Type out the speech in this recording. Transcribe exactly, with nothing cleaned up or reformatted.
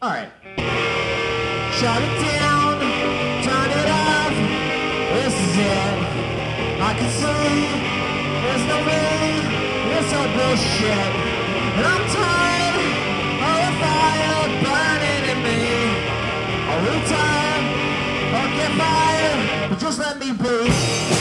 Alright. Shut it down, turn it off, this is it. I can see, there's no me, it's all bullshit. And I'm tired of the fire burning in me. I'll retire, I'll get fired, but just let me be.